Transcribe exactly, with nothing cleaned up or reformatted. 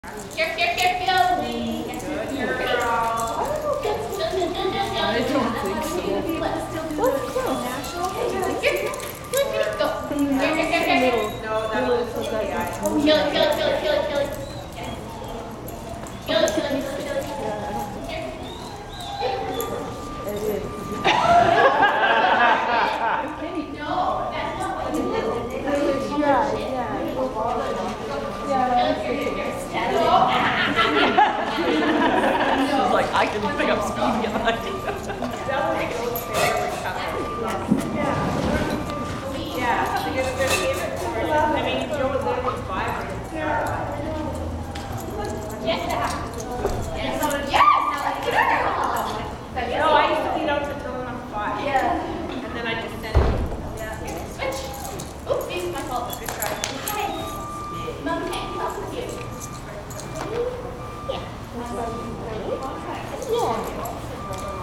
Here, here, here, Kili. Good girl. I don't think so. Let's go. Here, here, here, go. Here, here, here, here. No, that was the guy. Kill it, kill it, kill it, kill it, kill it. Kill it, kill it, kill it, kill it. No, that's not what you did. Yeah, yeah. She's like, I can pick up speed behind you. Yeah, because their favorite color. I mean, Joe was literally five. Yes. Yes. No, I used to lead out to till I'm five. Yeah. And then I just sent it. Yeah. Switch. Oops, this is my fault. Good try. Hi. Mom, can I help with you? Yeah. Yeah.